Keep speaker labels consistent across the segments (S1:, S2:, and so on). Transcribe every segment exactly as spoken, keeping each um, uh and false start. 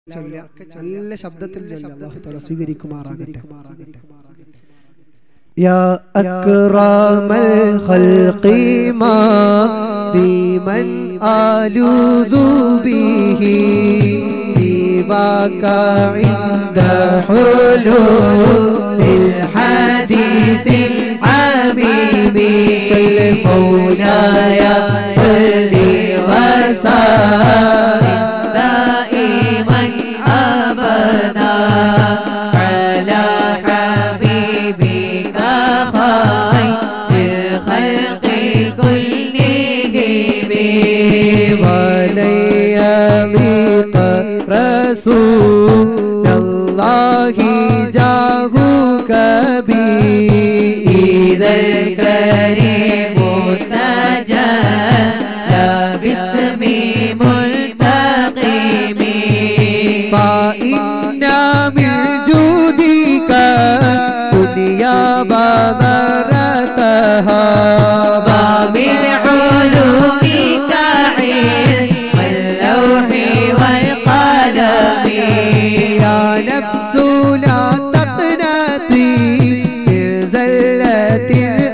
S1: നല്ല ശബ്ദത്തിൽ ചൊല്ലുക. അല്ലാഹു തആല സ്വീകരിക്കുമാറാകട്ടെ. യാ അക്റമൽ ഖൽഖി മാ ബിമൻ ആലുദു ബിഹി സിവാക ഇൻദ ഹുലൂലിൽ ഹദീസിൽ ഹബീബി മൗലായ സല്ലി വസല്ലിം ദായിമൻ അബദാ അലാ ഹബീബിക ഖൈറിൽ ഖൽഖി കുല്ലിഹിം വലയ്യലിക റസൂലല്ലാഹി ജാഹുക ബി ഇദൽ കരീം തജല്ല ബിസ്മി മുൽതഖിം فإن من جودك دنيا بذرتها ومن علومك علم اللوح والقلم يا نفس لا تقنطي من زلة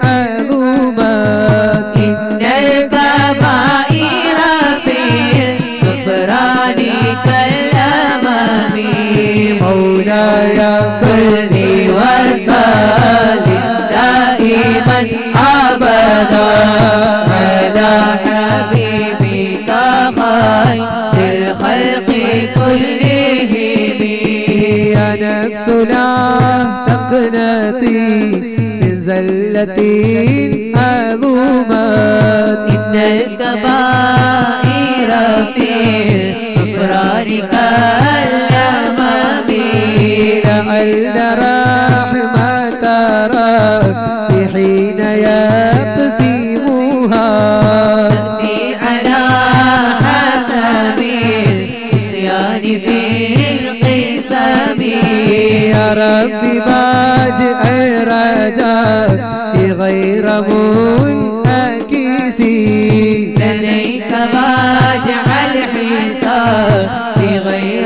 S1: العظمات إن الكبائر في الغفران كالأمام مولاي صل وسلم دائما أبدا على حبيبك خير الخلق كلهم يا نفس لا تقنطي من زلة عظمات إن الكبائر في الغفران كالأمام لعل رحمة ربي حين يقسمها تأتي على حسب النسيان في القسم يا ربي باجع رجائي غير منعكس لديك باجع الحساب غير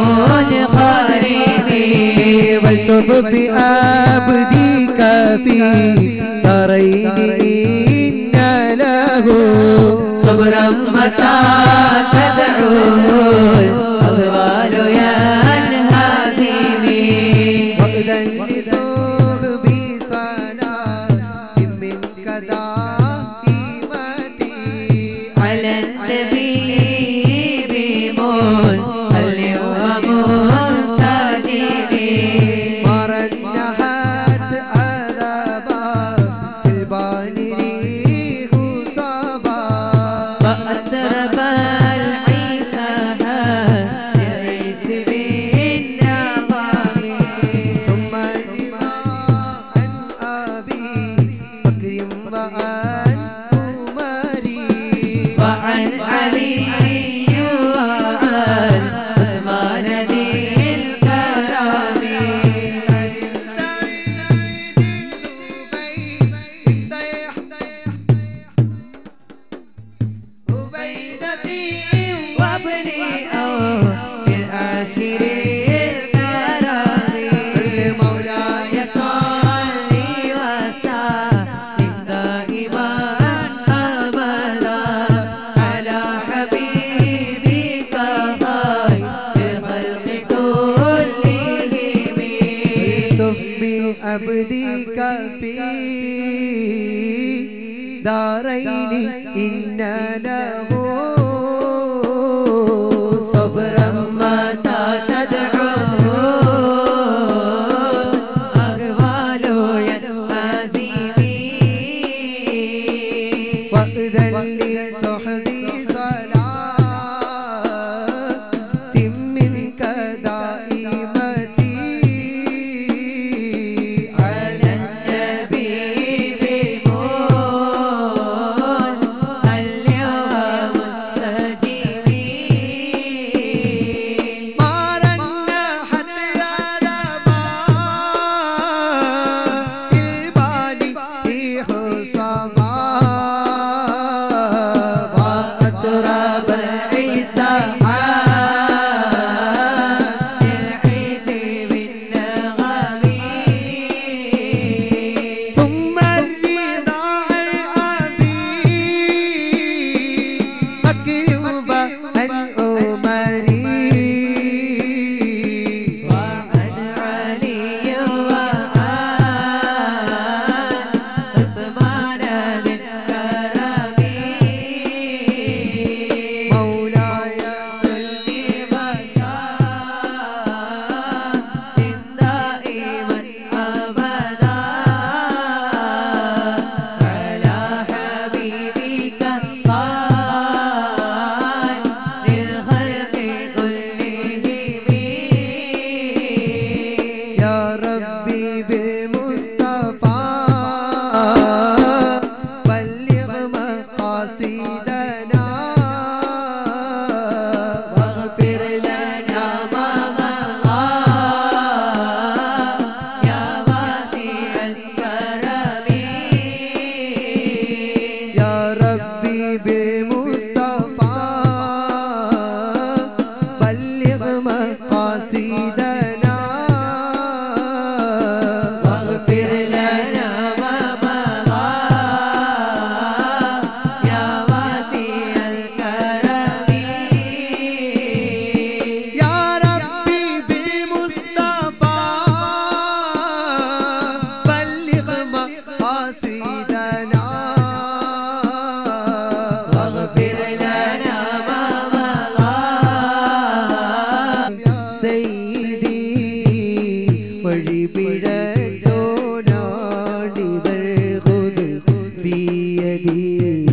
S1: منخرم والتف بعبدك في دارين إن له صبرا متى تدعوه الأهوال ينهزم وإذا لصحبي صلاة منك دائمتي على النبي بمن هل ومنسجم مرنحت عذابا البال ريح صبا وأترب العيسى للعيس بالنظام ثم دماء أبي بكر وعن عمر وعن علي عبدك في دارين إن له صبرا متى تدعوه أهوال ينهزم وإذا لصحبي صلاة منك دائمتي على النبي بمن هل ومنسجم ما رنحت على البال ريح صبا وأترب العيسى വഴിപിഴച്ചോനാണിവൾ ഖുദ് ബിയദി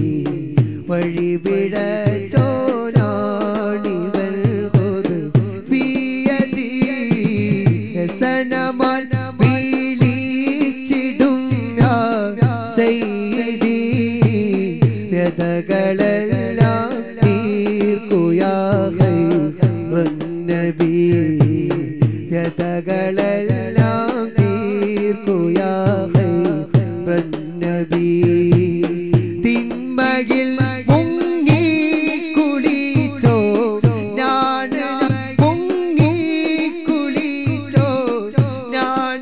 S1: വഴിപിഴച്ചോനാണിവൾ ഖുദ് ബിയദി ഹസനമാൻ വിളിച്ചിടും യാ സയ്യിദി വ്യതകളെല്ലാം തീർക്കുയാ ഖൈറൻ നബി വ്യതകളെല്ലാം തീർക്കുയാ ഖൈറൻ നബി തിന്മയിൽ മുങ്ങി കുളിച്ചോ ഞാൻ മുങ്ങി കുളിച്ചോ ഞാൻ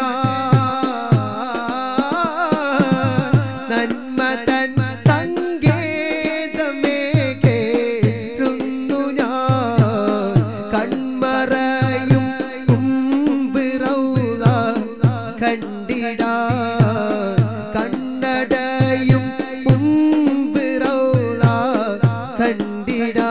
S1: നന്മ തൻ സങ്കേതമേ കേഴുന്നു ഞാൻ കൺമറയും കുമ്പിറൗള കണ്ടിടാ കണ്ണടയും കുമ്പിറൗള കണ്ടിടാ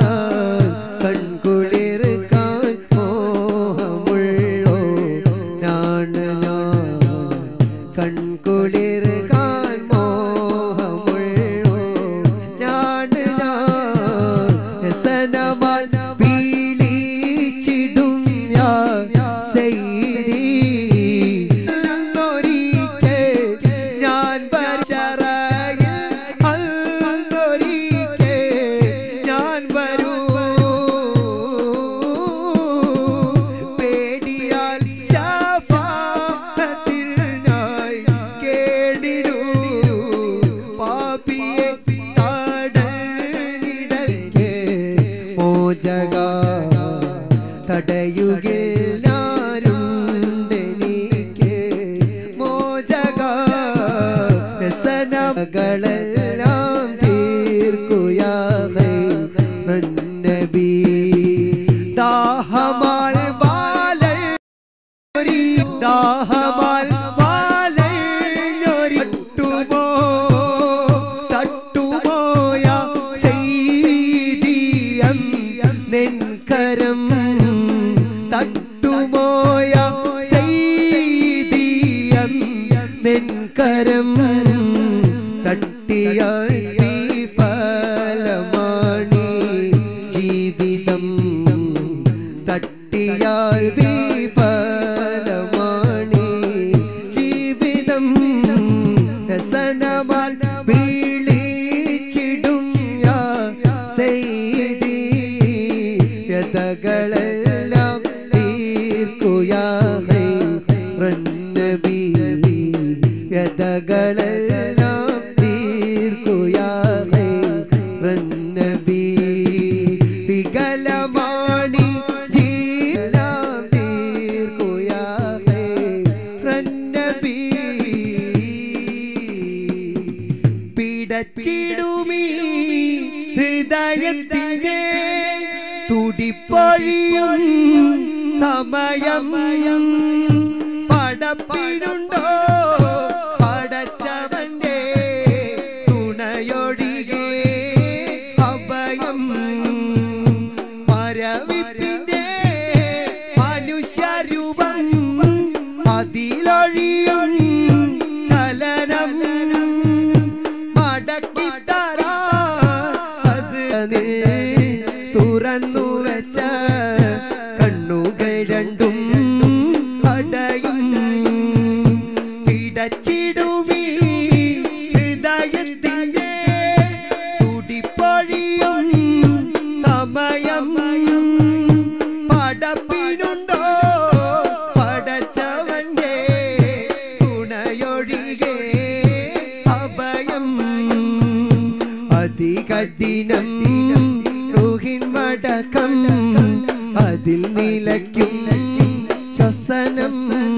S1: കൺകുളിർക്കാൻ മോഹമുള്ളോ നാണ് ഞാൻ കൺകുളിർക്കാൻ മോഹമുള്ളോ നാണ് ഞാൻ ഹസനമാൻ വിളിച്ചിടും യാ സയ്യിദി അന്നൊരിക്കൽ ഞാൻ പരിശറയിൽ അന്നൊരിക്കൽ ഞാൻ വരൂ പേടിയാൽ ശഫാഅത്തിനായി കേടിടൂ പാപിയെ തടഞ്ഞിടൽക്കേ മോചക തടയുകിൽ ഞാനുണ്ടെനിക്ക് മോചക ഹസനകളെല്ലാം തീർക്കുയാ ഖൈറൻ നബി ദാഹമാൽ വാലൊരി ദാഹമാൽ വാലൊരി തട്ടുമോ തട്ടുമോയ സയ്യിദിയം നിൻകരം തട്ടുമോയ സയ്യിദിയം നിൻകരം തട്ടിയാൽ വിഫലമാണി ജീവിതം തട്ടിയാൽ വിഫലമാണി ജീവിതം ഹസനമാൻ വിളിച്ചിടും യാ സയ്യിദി വ്യതകളെല്ലാം തീർക്കുയാ ഖൈറൻ നബി വ്യതകളെല്ലാം തീർക്കുയാ ഖൈറൻ നബി വികലമാണി ജീവനം തീർക്കുയാ ഖൈറൻ നബി പിടച്ചിടുമീ ഹൃദയത്തിനെ തുടിപ്പൊഴിയും സമയം പടപ്പിനുണ്ടോ പടച്ചവന്റെ തുണയൊഴികെ അഭയം മരവിപ്പിന്റെ മനുഷ്യരൂപം അതിലൊഴിയും ചലനം മടക്കിത്തരാ തുറന്നു വെച്ച കണ്ണുകൾ രണ്ടും അടയും പിടച്ചിടുമീ ഹൃദയത്തിൻ്റെ തുടിപ്പൊഴിയും സമയം പടപ്പിനുണ്ടോ പടച്ചവന്റെ തുണയൊഴികെ അഭയം അതികഠിനം റൂഹിൻ മടക്കം അതിൽ നിലയ്ക്കും ശ്വസനം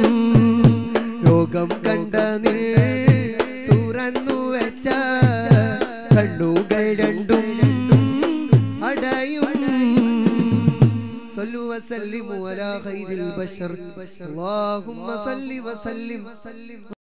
S1: രോഗം കണ്ട തുറന്നു വെച്ച കണ്ണുകൾ രണ്ടും അടയും صلوا وسلموا على خير البشر اللهم صل وسلم